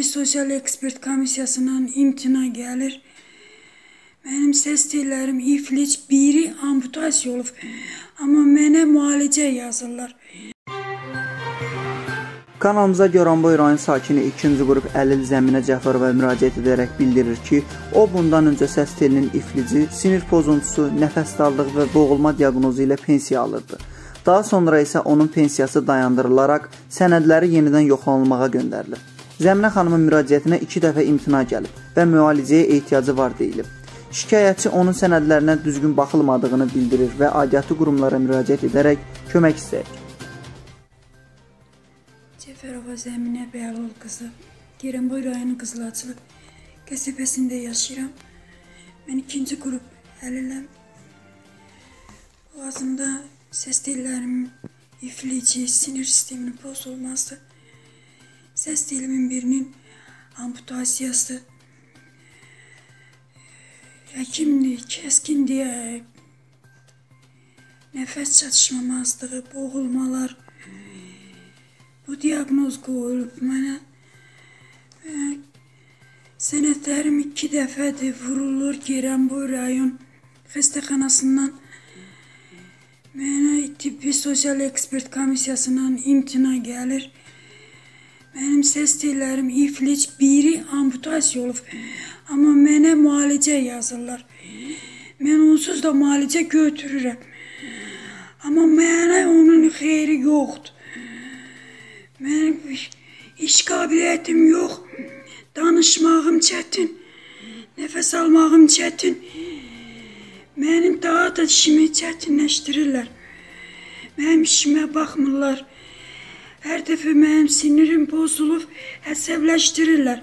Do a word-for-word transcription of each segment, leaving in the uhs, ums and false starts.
Tibbi Sosial Ekspert Komissiyasından imtina gəlir. Mənim səs tellərim iflic, biri amputasiya olub. Amma mənə müalicə yazırlar. Kanalımıza Goranboy rayon sakini ikinci qrup Əlil Zəminə Cəfərova müraciət edərək bildirir ki, o bundan öncə səs telinin iflici, sinir pozuntusu, nəfəs darlığı və boğulma diaqnozu ilə pensiya alırdı. Daha sonra isə onun pensiyası dayandırılaraq sənədləri yenidən yoxlanılmağa göndərilir. Zəminə xanımın müraciətinə iki dəfə imtina gəlib və müalicəyə ehtiyacı var deyilib. Şikayətçi onun sənədlərinə düzgün baxılmadığını bildirir və aidiyyatı qurumlara müraciət edərək kömək istəyir. Cəfərova Zəminə Bəlul qızı, Goranboy rayonu Qızılacıq qəsəbəsində yaşayıram. Mən ikinci qrup əliləm. Boğazımda səs tellərimin iflici, sinir sisteminin pozulması, səs telimin birinin amputasiyası, həkimlik, kəskinliyə, nəfəs çatışmamazlığı, boğulmalar, bu diaqnoz qoyulub mənə. Sənədlərim iki dəfədir vurulur Goranboy rayon xəstəxanasından. Mənə Tibbi Sosial Ekspert Komissiyasından imtina gəlir. Mənim səs tellərim iflic, biri amputasiya olub. Amma mənə müalicə yazırlar. Mən onsuz da müalicə götürürəm. Amma mənə onun xeyri yoxdur. Mənim iş qabiliyyətim yox. Danışmağım çətin. Nəfəs almağım çətin. Mənim daha da işimi çətinləşdirirlər. Mənim işimə baxmırlar. Hər dəfə mənim sinirim pozulub, əsəbləşdirirlər.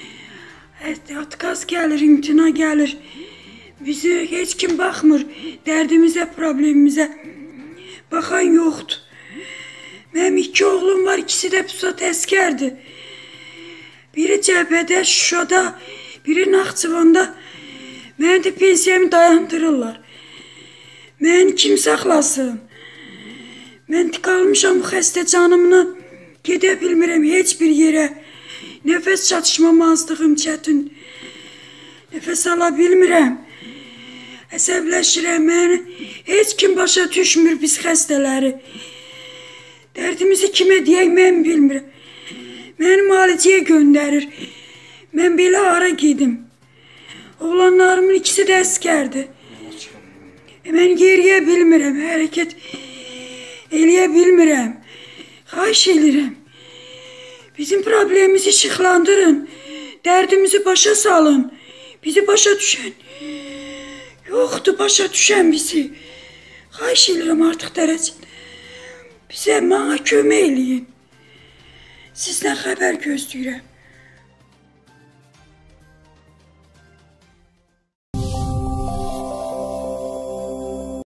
Atkaz gəlir, imtina gəlir. Bizi heç kim baxmır. Dərdimizə, problemimizə baxan yoxdur. Mənim iki oğlum var, ikisi də pusat əskərdir. Biri cəbhədə, Şuşada, biri Naxçıvanda. Mənim də pensiyamı dayandırırlar. Məni kim saxlasın? Mən qalmışam bu xəstə canımla. Gedə bilmirəm heç bir yerə. Nəfəs çatışmamazlığım çətin. Nəfəs ala bilmirəm. Əsəbləşirəm. Məni heç kim başa düşmür biz xəstələri. Dərdimizi kimə deyək mən bilmirəm. Məni müalicəyə göndərir. Mən belə ara gedim. Oğlanlarımın ikisi də əskərdir. Mən yeriyə bilmirəm, hərəkət eləyə bilmirəm. Xahiş edirəm. Bizim problemimizi işıqlandırın. Dərdimizi başa salın. Bizi başa düşən. Yoxdur başa düşən bizi. Xahiş edirəm artıq dərəcədə. Bizə, mənə kömək eləyin. Sizdən xəbər gözləyirəm.